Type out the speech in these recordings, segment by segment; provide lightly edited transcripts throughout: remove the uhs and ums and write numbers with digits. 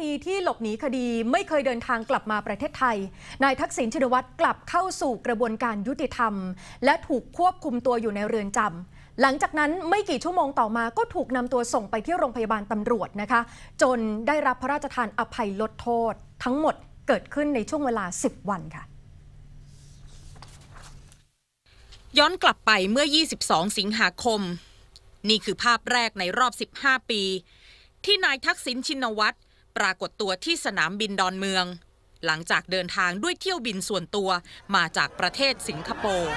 ปีที่หลบหนีคดีไม่เคยเดินทางกลับมาประเทศไทยนายทักษิณชินวัตรกลับเข้าสู่กระบวนการยุติธรรมและถูกควบคุมตัวอยู่ในเรือนจำหลังจากนั้นไม่กี่ชั่วโมงต่อมาก็ถูกนำตัวส่งไปที่โรงพยาบาลตำรวจนะคะจนได้รับพระราชทานอภัยลดโทษทั้งหมดเกิดขึ้นในช่วงเวลา10 วันค่ะย้อนกลับไปเมื่อ22 สิงหาคมนี่คือภาพแรกในรอบ15 ปีที่นายทักษิณชินวัตรปรากฏตัวที่สนามบินดอนเมืองหลังจากเดินทางด้วยเที่ยวบินส่วนตัวมาจากประเทศสิงคโปร์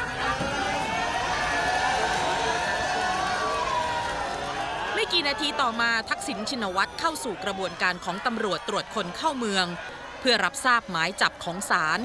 ไม่กี่นาทีต่อมาทักษิณชินวัตรเข้าสู่กระบวนการของตำรวจตรวจคนเข้าเมืองเพื่อรับทราบหมายจับของศาล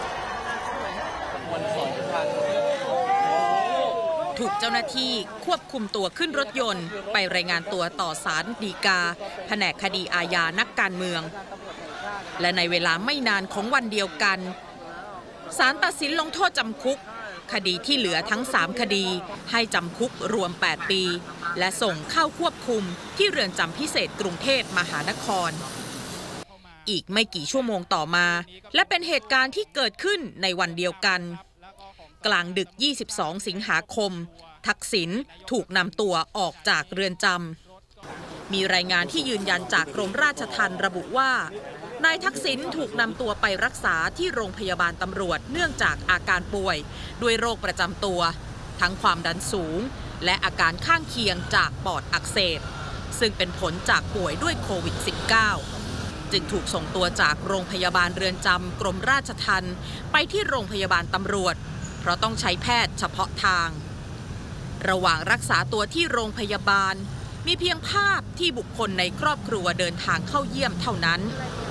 ถูกเจ้าหน้าที่ควบคุมตัวขึ้นรถยนต์ไปรายงานตัวต่อศาลฎีกาแผนกคดีอาญานักการเมืองและในเวลาไม่นานของวันเดียวกันศาลตัดสินลงโทษจำคุกคดีที่เหลือทั้ง3 คดีให้จำคุกรวม8 ปีและส่งเข้าควบคุมที่เรือนจำพิเศษกรุงเทพมหานครอีกไม่กี่ชั่วโมงต่อมาและเป็นเหตุการณ์ที่เกิดขึ้นในวันเดียวกันกลางดึก22 สิงหาคมทักษิณถูกนำตัวออกจากเรือนจำมีรายงานที่ยืนยันจากกรมราชทัณฑ์ระบุว่านายทักษิณถูกนำตัวไปรักษาที่โรงพยาบาลตำรวจเนื่องจากอาการป่วยด้วยโรคประจำตัวทั้งความดันสูงและอาการข้างเคียงจากปอดอักเสบซึ่งเป็นผลจากป่วยด้วยโควิด -19 จึงถูกส่งตัวจากโรงพยาบาลเรือนจำกรมราชทัณฑ์ไปที่โรงพยาบาลตำรวจเพราะต้องใช้แพทย์เฉพาะทางระหว่างรักษาตัวที่โรงพยาบาลมีเพียงภาพที่บุคคลในครอบครัวเดินทางเข้าเยี่ยมเท่านั้น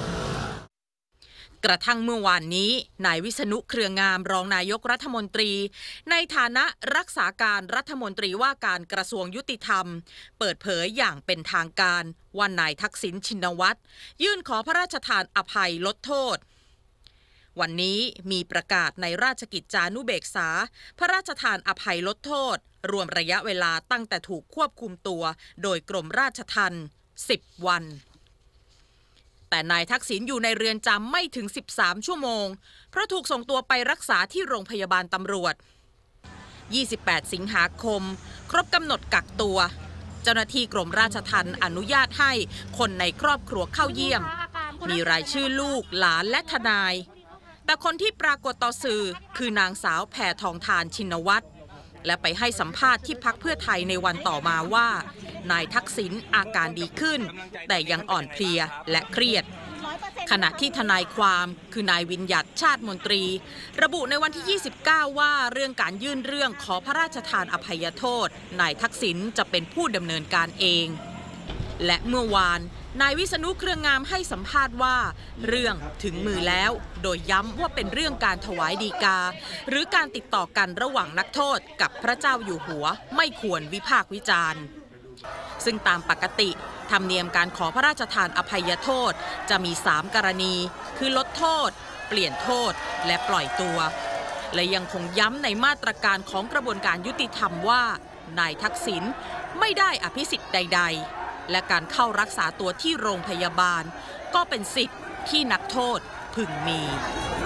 กระทั่งเมื่อวานนี้นายวิษณุเครืองามรองนายกรัฐมนตรีในฐานะรักษาการรัฐมนตรีว่าการกระทรวงยุติธรรมเปิดเผยอย่างเป็นทางการว่านายทักษิณชินวัตรยื่นขอพระราชทานอภัยลดโทษวันนี้มีประกาศในราชกิจจานุเบกษาพระราชทานอภัยลดโทษรวมระยะเวลาตั้งแต่ถูกควบคุมตัวโดยกรมราชทัณฑ์10 วันแต่นายทักษิณอยู่ในเรือนจำไม่ถึง13 ชั่วโมงเพราะถูกส่งตัวไปรักษาที่โรงพยาบาลตำรวจ28 สิงหาคมครบกำหนดกักตัวเจ้าหน้าที่กรมราชทัณฑ์อนุญาตให้คนในครอบครัวเข้าเยี่ยมมีรายชื่อลูกหลานและทนายแต่คนที่ปรากฏต่อสื่อคือนางสาวแพทองธารชินวัตรและไปให้สัมภาษณ์ที่พรรคเพื่อไทยในวันต่อมาว่านายทักษิณอาการดีขึ้นแต่ยังอ่อนเพลียและเครียดขณะที่ทนายความคือนายวิญญัติชาติมนตรีระบุในวันที่ 29 ว่าเรื่องการยื่นเรื่องขอพระราชทานอภัยโทษนายทักษิณจะเป็นผู้ดำเนินการเองและเมื่อวานนายวิษณุเครืองามให้สัมภาษณ์ว่าเรื่องถึงมือแล้วโดยย้ำว่าเป็นเรื่องการถวายฎีกาหรือการติดต่อกันระหว่างนักโทษกับพระเจ้าอยู่หัวไม่ควรวิพากษ์วิจารณ์ซึ่งตามปกติธรรมเนียมการขอพระราชทานอภัยโทษจะมี3 กรณีคือลดโทษเปลี่ยนโทษและปล่อยตัวและยังคงย้ำในมาตรการของกระบวนการยุติธรรมว่านายทักษิณไม่ได้อภิสิทธิ์ใดๆและการเข้ารักษาตัวที่โรงพยาบาลก็เป็นสิทธิ์ที่นักโทษพึงมี